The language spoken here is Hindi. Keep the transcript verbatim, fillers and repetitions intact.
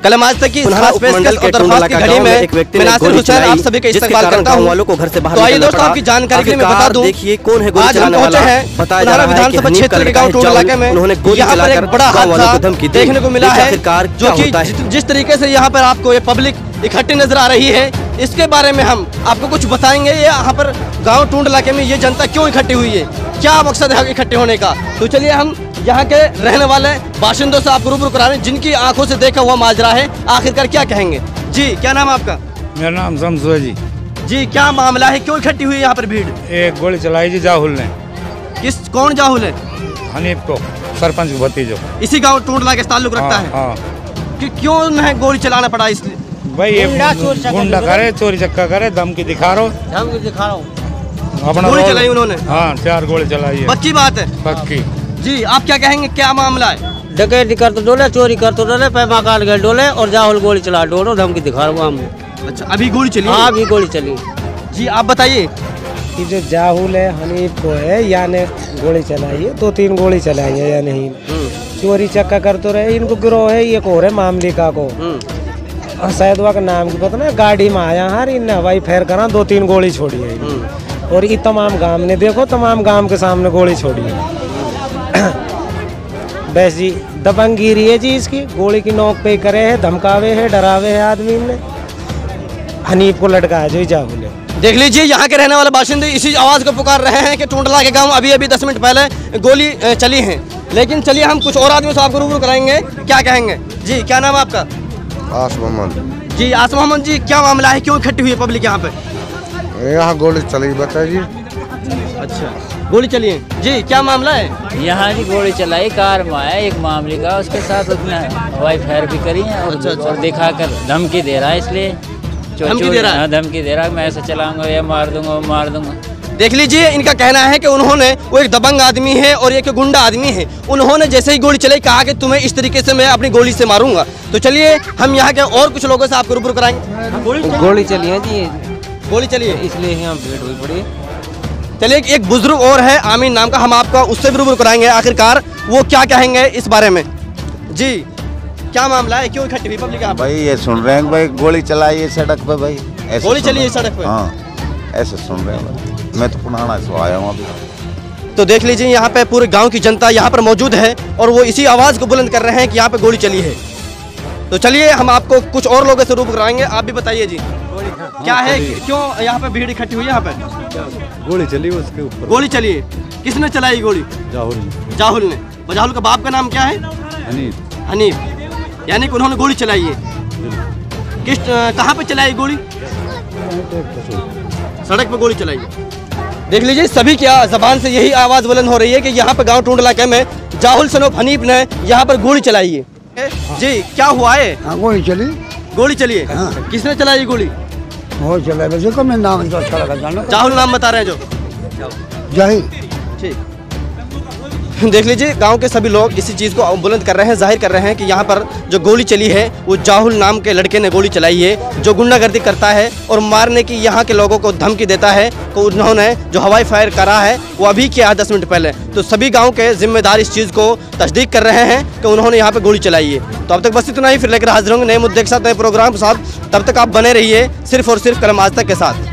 कलम आज तक की खास पेशकश और दरख्वास्त की घड़ी में मैं नासिर हुसैन आप सभी का इस्तकबाल करता हूं। वालों को घर से बाहर तो आइए दोस्तों आपकी जानकारी के लिए मैं बता दूं, देखिए कौन है गोली आज हम चलाने पहुंचे वाला। हैं बताया जा रहा है विधानसभा कि क्षेत्र के गांव टोल इलाके में, उन्होंने गोली यहाँ पर चलाकर एक बड़ा गांव वालों को हादसा धमकी दी। देखने को मिला है, आखिरकार जो क्या कि होता है? जिस- जिस तरीके से यहाँ पर आपको ये पब्लिक इकट्ठी नजर आ रही है, इसके बारे में हम आपको कुछ बताएंगे। ये यहाँ पर गांव टूंड इलाके में ये जनता क्यों इकट्ठी हुई है, क्या मकसद है इकट्ठे होने का। तो चलिए हम यहाँ के रहने वाले बाशिंदों से आपको रूबरू करा रहे हैं, जिनकी आंखों से देखा हुआ माजरा है। आखिरकार क्या कहेंगे जी? क्या नाम है आपका? मेरा नाम शमसू है जी। जी क्या मामला है, क्यों इकट्ठी हुई है यहाँ पर भीड़? एक गोली चलाई जी जाहुल ने। किस कौन जाहुल है? हनीफ को, सरपंच को भतीजो। इसी गांव टूंड इलाके से ताल्लुक रखता है? हाँ, कि क्यों है गोली चलाना पड़ा इसलिए? भाई ये गुंडा करे, चोरी चक्का करे, धमकी दिखा रहा धमकी दिखा रहा हूँ। अपना गोली रोल- चलाई उन्होंने? हाँ, चार गोली चलाई है। पक्की बात है? पक्की। जी आप क्या कहेंगे, क्या मामला है? डकैती कर तो डोले, चोरी कर तो डोले, पैमा काट गए डोले और जाहुल गोली चला डोलो, धमकी दिखा रहा हूँ। अच्छा अभी गोली चली? हाँ अभी गोली चली। जी आप बताइए। कि जो जाहुल है हनीफ को है या ने गोली चलाई है, दो तीन गोली चलाई है या नहीं। चोरी चक्का कर तो रहे, इनको गिरोह है ये को रहे मामलिका को, सैदवा का नाम की पता ना, गाड़ी में आया हर इन हवाई फेर करा, दो तीन गोली छोड़ी है। और ये तमाम गांव ने देखो, तमाम गांव के सामने गोली छोड़ी है। बस जी दबंगगिरी है जी इसकी, गोली की नोक पे करे है, धमकावे है, डरावे है आदमी ने। हनीफ को लटकाया जो जाहुल है। देख लीजिए यहाँ के रहने वाले बाशिंदे इसी आवाज़ को पुकार रहे हैं कि टूंडला के गांव अभी अभी दस मिनट पहले गोली अ, चली है। लेकिन चलिए हम कुछ और आदमियों से आपको रूबरू कराएंगे, क्या कहेंगे जी? क्या नाम है आपका? आस मोहम्मद जी आसम मोहम्मद जी, क्या मामला है, क्यों इकट्ठी हुई है पब्लिक यहाँ पे? यहाँ गोली चली बताइए। अच्छा गोली चली है जी, क्या मामला है? यहाँ की गोली चलाई, कार में आया एक मामले का, उसके साथ उसने हवाई फायर भी करी है और, अच्छा, अच्छा। और दिखाकर धमकी दे रहा है, इसलिए धमकी दे रहा है? हाँ, धमकी दे रहा है, मैं ऐसे चलाऊंगा या मार दूंगा मार दूंगा। देख लीजिए इनका कहना है कि उन्होंने, वो एक दबंग आदमी है और एक गुंडा आदमी है, उन्होंने जैसे ही गोली चलाई कहा कि तुम्हें इस तरीके से मैं अपनी गोली से मारूंगा। तो चलिए हम यहाँ के और कुछ लोगों से आपको रूबरू कराएंगे। गोली चली है जी, गोली चली है इसलिए यहाँ भीड़ हुई पड़ी। चलिए एक बुजुर्ग और है आमीन नाम का, हम आपका उससे भी रूबरू कराएंगे, आखिरकार वो क्या कहेंगे इस बारे में। जी क्या मामला है, क्यों इकट्ठी हुई पब्लिक यहाँ पर? भाई ये सुन रहे हैं भाई गोली चलाई है सड़क पे भाई, ऐसे गोली सुन चली रहे है हैं। सड़क पे? हाँ ऐसे सुन रहे हैं भाई। मैं तो पुराना से आया हूँ अभी। तो देख लीजिए यहाँ पे पूरे गांव की जनता यहाँ पर मौजूद है और वो इसी आवाज़ को बुलंद कर रहे हैं कि यहाँ पे गोली चली है। तो चलिए हम आपको कुछ और लोगों से रूबरू कराएंगे, आप भी बताइए जी क्या है, क्यों यहाँ पे भीड़ इकट्ठी हुई है? यहाँ पे गोली चली उसके ऊपर। गोली चली है, किसने चलाई गोली? जाहुल ने। जाहुल ने। और जाहुल का बाप का नाम क्या है? हनीफ। हनीफ, यानी कि उन्होंने गोली चलाई है। किस कहाँ पे चलाई गोली? सड़क पे गोली चलाई है। देख लीजिए सभी की जबान से यही आवाज़ बुलंद हो रही है कि यहाँ पे गांव टूंड इलाके में जाहुल सनोफ हनीफ ने यहाँ पर गोली चलाई है। जी क्या हुआ है? हाँ गोली चली। गोली चली है? हाँ। किसने चलाई गोली? वो चला वैसे को मैं नाम तो अच्छा लगा जाना। जाहुल नाम बता रहे हैं जो। जाहिर। ठीक देख लीजिए गांव के सभी लोग इसी चीज़ को बुलंद कर रहे हैं, जाहिर कर रहे हैं कि यहाँ पर जो गोली चली है वो जाहुल नाम के लड़के ने गोली चलाई है, जो गुंडागर्दी करता है और मारने की यहाँ के लोगों को धमकी देता है। तो उन्होंने जो हवाई फायर करा है वो अभी किया है दस मिनट पहले। तो सभी गाँव के जिम्मेदार इस चीज़ को तस्दीक कर रहे हैं कि उन्होंने यहाँ पर गोली चलाई है। तो अब तक बस इतना ही, फिर लेकर हाजिर होंगे नए मुद्दे के साथ, नए प्रोग्राम के साथ। तब तक आप बने रहिए सिर्फ और सिर्फ कलम आज तक के साथ।